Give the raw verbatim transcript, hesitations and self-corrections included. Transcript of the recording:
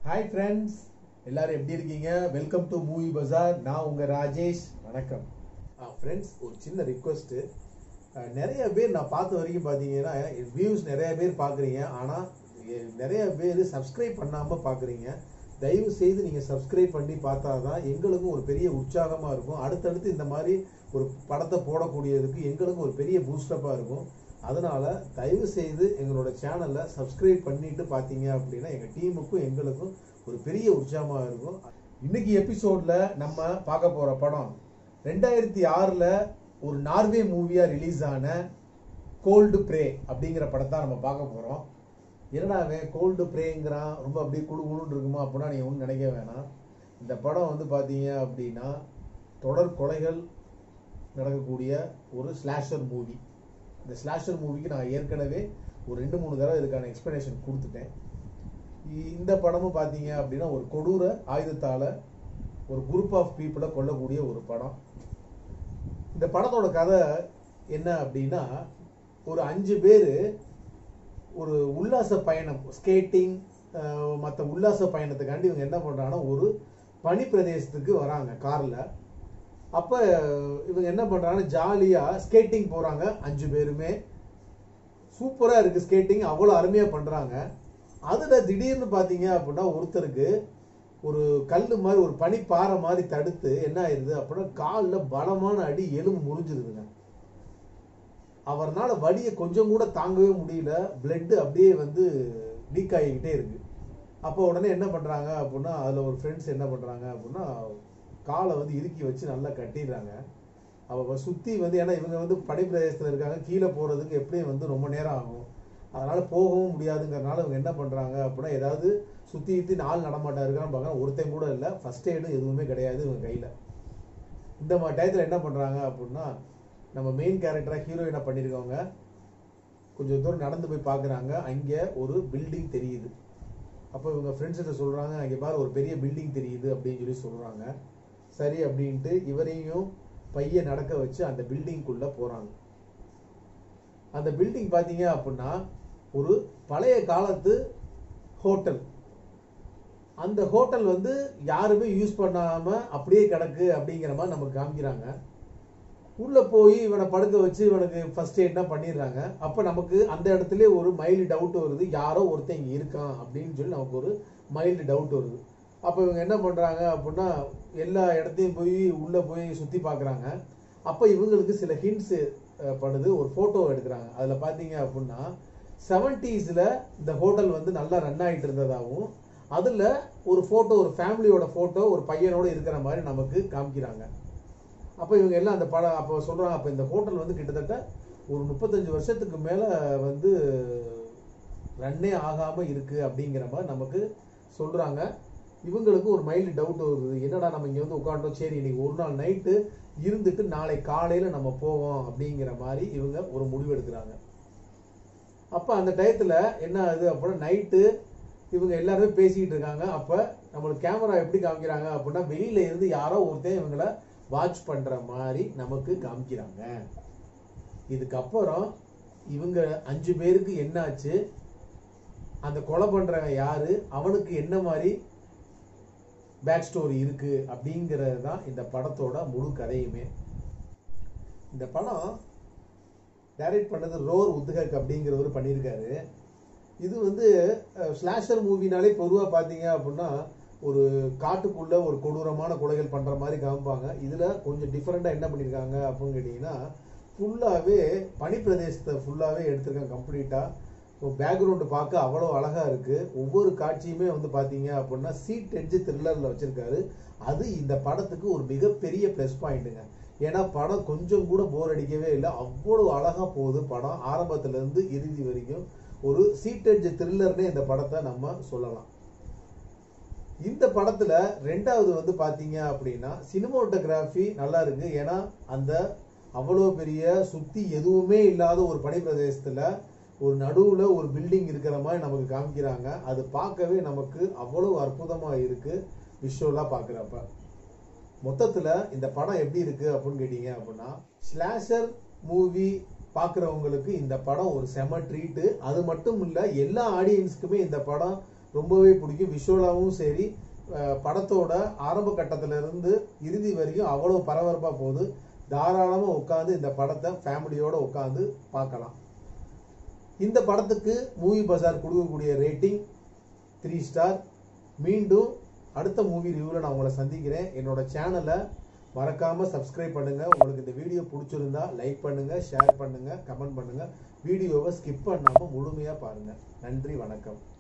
Hi friends, எல்லாரும் எப்படி இருக்கீங்க? Welcome to movie bazaar. நான் உங்க ராஜேஷ். வணக்கம். ஃப்ரெண்ட்ஸ், ஒரு சின்ன ரிக்வெஸ்ட். நிறைய பேர் நான் பார்த்த வரைக்கும் பார்த்தீங்கன்னா வியூஸ் நிறைய பேர் பார்க்குறீங்க, ஆனால் நிறைய பேர் சப்ஸ்கிரைப் பண்ணாமல் பார்க்குறீங்க. தயவு செய்து நீங்கள் சப்ஸ்கிரைப் பண்ணி பார்த்தா தான் எங்களுக்கும் ஒரு பெரிய உற்சாகமாக இருக்கும். அடுத்தடுத்து இந்த மாதிரி ஒரு படத்தை போடக்கூடியதுக்கு எங்களுக்கும் ஒரு பெரிய பூஸ்டப்பாக இருக்கும். அதனால் தயவு செய்து எங்களோட சேனலை சப்ஸ்கிரைப் பண்ணிட்டு பார்த்தீங்க அப்படின்னா எங்கள் டீமுக்கும் எங்களுக்கும் ஒரு பெரிய உற்சாகமாக இருக்கும். இன்னைக்கு எபிசோடில் நம்ம பார்க்க போகிற படம் ரெண்டாயிரத்தி ஆறில் ஒரு நார்வே மூவியாக ரிலீஸ் ஆன கோல்டு ப்ரே அப்படிங்கிற படத்தை நம்ம பார்க்க போகிறோம். என்னடாவே கோல்டு ப்ரேங்கிறான், ரொம்ப அப்படியே குழு குழுன்னு இருக்குமா அப்படின்னா நீங்கள் ஒன்றும் நினைக்க வேணாம். இந்த படம் வந்து பார்த்தீங்க அப்படின்னா தொடர் கொலைகள் நடக்கக்கூடிய ஒரு ஸ்லாஷர் மூவி. இந்த ஸ்லாஷர் மூவிக்கு நான் ஏற்கனவே ஒரு ரெண்டு மூணு தடவை இதுக்கான எக்ஸ்பிளனேஷன் கொடுத்துட்டேன். இந்த படமும் பார்த்தீங்க அப்படின்னா ஒரு கொடூர ஆயுதத்தால் ஒரு குரூப் ஆஃப் பீப்புளை கொல்லக்கூடிய ஒரு படம். இந்த படத்தோட கதை என்ன அப்படின்னா, ஒரு அஞ்சு பேர் ஒரு உல்லாச பயணம், ஸ்கேட்டிங் மற்ற உல்லாச பயணத்துக்காண்டி இவங்க என்ன பண்ணுறாங்கன்னா ஒரு பனி பிரதேசத்துக்கு வராங்க காரில். அப்போ இவங்க என்ன பண்ணுறாங்கன்னா ஜாலியாக ஸ்கேட்டிங் போகிறாங்க. அஞ்சு பேருமே சூப்பராக இருக்குது, ஸ்கேட்டிங் அவ்வளோ அருமையாக பண்ணுறாங்க. அதில் திடீர்னு பார்த்தீங்க அப்படின்னா ஒருத்தருக்கு ஒரு கல் மாதிரி ஒரு பனி பாறை மாதிரி தடுத்து என்ன ஆயிடுது அப்படின்னா காலில் பலமான அடி, எலும்பு முறிஞ்சிருதுங்க. அவர்னால வலியை கொஞ்சம் கூட தாங்கவே முடியல, பிளட்டு அப்படியே வந்து லீக் ஆகிக்கிட்டே இருக்கு. அப்போ உடனே என்ன பண்ணுறாங்க அப்படின்னா அதில் ஒரு ஃப்ரெண்ட்ஸ் என்ன பண்ணுறாங்க அப்படின்னா காலை வந்து இறுக்கி வச்சு நல்லா கட்டிடுறாங்க. அவள் சுற்றி வந்து, ஏன்னா இவங்க வந்து பனிப்பிரதேசத்தில் இருக்காங்க, கீழே போகிறதுக்கு எப்படியும் வந்து ரொம்ப நேரம் ஆகும், அதனால் போகவும் முடியாதுங்கிறனால இவங்க என்ன பண்ணுறாங்க அப்படின்னா ஏதாவது சுற்றி சுற்றி நாள் நடமாட்டா இருக்கான்னு பார்க்க ஒருத்தையும் கூட இல்லை, ஃபஸ்ட் எய்டும் எதுவுமே கிடையாது இவங்க கையில். இந்த மாதிரி டயத்தில் என்ன பண்ணுறாங்க அப்படின்னா நம்ம மெயின் கேரக்டராக ஹீரோயினை பண்ணியிருக்கவங்க கொஞ்சம் தூரம் நடந்து போய் பார்க்குறாங்க. அங்கே ஒரு பில்டிங் தெரியுது. அப்போ இவங்க ஃப்ரெண்ட்ஸ்கிட்ட சொல்கிறாங்க, அங்கே பாரு ஒரு பெரிய பில்டிங் தெரியுது அப்படின்னு சொல்லி சொல்கிறாங்க. சரி அப்படின்ட்டு இவரையும் பைய நடக்க வச்சு அந்த பில்டிங்குள்ளே போகிறாங்க. அந்த பில்டிங் பார்த்தீங்க அப்படின்னா ஒரு பழைய காலத்து ஹோட்டல். அந்த ஹோட்டல் வந்து யாருமே யூஸ் பண்ணாமல் அப்படியே கிடக்கு அப்படிங்கிற மாதிரி நமக்கு காமிக்கிறாங்க. உள்ளே போய் இவனை படுக்க வச்சு இவனுக்கு ஃபர்ஸ்ட் எய்ட்னா பண்ணிடுறாங்க. அப்போ நமக்கு அந்த இடத்துல ஒரு மைல்டு டவுட் வருது, யாரோ ஒருத்தன் இங்கே இருக்கான் அப்படின்னு சொல்லி நமக்கு ஒரு மைல்டு டவுட் வருது. அப்போ இவங்க என்ன பண்ணுறாங்க அப்படின்னா எல்லா இடத்தையும் போய் உள்ளே போய் சுற்றி பார்க்குறாங்க. அப்போ இவங்களுக்கு சில ஹிண்ட்ஸு படுது. ஒரு ஃபோட்டோ எடுக்கிறாங்க. அதில் பார்த்தீங்க அப்படின்னா செவன்டீஸில் இந்த ஹோட்டல் வந்து நல்லா ரன் ஆகிட்டு இருந்ததாகவும் அதில் ஒரு ஃபோட்டோ, ஒரு ஃபேமிலியோட ஃபோட்டோ ஒரு பையனோடு இருக்கிற மாதிரி நமக்கு காமிக்கிறாங்க. அப்போ இவங்க எல்லாம் அந்த படம் அப்போ சொல்கிறாங்க, அப்போ இந்த ஹோட்டல் வந்து கிட்டத்தட்ட ஒரு முப்பத்தஞ்சு வருஷத்துக்கு மேலே வந்து ரன்னே ஆகாமல் இருக்குது அப்படிங்கிற மாதிரி நமக்கு சொல்கிறாங்க. இவங்களுக்கு ஒரு மைல்டு டவுட் வருது, என்னடா நம்ம இங்கே வந்து உட்காண்டோம், சரி இன்னைக்கு ஒரு நாள் நைட்டு இருந்துட்டு நாளை காலையில் நம்ம போவோம் அப்படிங்கிற மாதிரி இவங்க ஒரு முடிவு எடுக்கிறாங்க. அப்போ அந்த டயத்தில் என்ன ஆகுது அப்படின்னா நைட்டு இவங்க எல்லாருமே பேசிக்கிட்டு இருக்காங்க. அப்போ நம்மளுக்கு கேமரா எப்படி காமிக்கிறாங்க அப்படின்னா வெளியில இருந்து யாரோ ஒருத்தன் இவங்களை வாட்ச் பண்ணுற மாதிரி நமக்கு காமிக்கிறாங்க. இதுக்கப்புறம் இவங்க அஞ்சு பேருக்கு என்னாச்சு, அந்த கொலை பண்ணுறவங்க யாரு, அவனுக்கு என்ன மாதிரி பேக் ஸ்டோரி இருக்கு அப்படிங்கிறது தான் இந்த படத்தோட முழு கதையுமே. இந்த படம் டைரக்ட் பண்ணது ரோர் உத்ஹக் அப்படிங்கிறவர் பண்ணியிருக்காரு. இது வந்து ஸ்லாஷர் மூவினாலே பொதுவாக பார்த்தீங்க அப்படின்னா ஒரு காட்டுக்குள்ள ஒரு கொடூரமான கொலைகள் பண்ணுற மாதிரி காமிப்பாங்க. இதில் கொஞ்சம் டிஃப்ரெண்ட்டாக என்ன பண்ணியிருக்காங்க அப்படின்னு கேட்டிங்கன்னா ஃபுல்லாகவே பனிப்பிரதேசத்தை ஃபுல்லாகவே எடுத்திருக்காங்க கம்ப்ளீட்டாக. ஸோ பேக்ரவுண்டு பார்க்க அவ்வளோ அழகாக இருக்குது. ஒவ்வொரு காட்சியுமே வந்து பார்த்தீங்க அப்படின்னா சீட் எட்ஜ் த்ரில்லரில் வச்சுருக்காரு. அது இந்த படத்துக்கு ஒரு மிகப்பெரிய ப்ளஸ் பாயிண்ட்டுங்க. ஏன்னா படம் கொஞ்சம் கூட போர் அடிக்கவே இல்லை, அவ்வளோ அழகாக போகுது படம் ஆரம்பத்துலேருந்து இறுதி வரைக்கும். ஒரு சீட் எட்ஜ் த்ரில்லர்னே இந்த படத்தை நம்ம சொல்லலாம். இந்த படத்தில் ரெண்டாவது வந்து பார்த்தீங்க அப்படின்னா சினிமோட்டோகிராஃபி நல்லா இருக்குது. ஏன்னா அந்த அவ்வளோ பெரிய சுற்றி எதுவுமே இல்லாத ஒரு பனிப்பிரதேசத்தில் ஒரு நடுவில் ஒரு பில்டிங் இருக்கிற மாதிரி நமக்கு காமிக்கிறாங்க. அது பார்க்கவே நமக்கு அவ்வளோ அற்புதமாக இருக்குது விஷுவலாக பார்க்குறப்ப. மொத்தத்தில் இந்த படம் எப்படி இருக்குது அப்படின்னு கேட்டிங்க அப்படின்னா ஸ்லாஷர் மூவி பார்க்குறவங்களுக்கு இந்த படம் ஒரு செம ட்ரீட்டு. அது மட்டும் இல்லை, எல்லா ஆடியன்ஸுக்குமே இந்த படம் ரொம்பவே பிடிக்கும். விஷுவலாகவும் சரி, படத்தோட ஆரம்ப கட்டத்துல இருந்து இறுதி வரைக்கும் அவ்வளோ பரபரப்பா போகுது. தாராளமா உட்காந்து இந்த படத்தை ஃபேமிலியோட உட்காந்து பார்க்கலாம். இந்த படத்துக்கு மூவி பஜார் கொடுக்கக்கூடிய ரேட்டிங் த்ரீ ஸ்டார். மீண்டும் அடுத்த மூவி ரிவ்யூவில் நான் உங்களை சந்திக்கிறேன். என்னோட சேனலை மறக்காமல் சப்ஸ்கிரைப் பண்ணுங்கள். உங்களுக்கு இந்த வீடியோ பிடிச்சிருந்தா லைக் பண்ணுங்கள், ஷேர் பண்ணுங்கள், கமெண்ட் பண்ணுங்கள். வீடியோவை ஸ்கிப் பண்ணாமல் முழுமையாக பாருங்கள். நன்றி, வணக்கம்.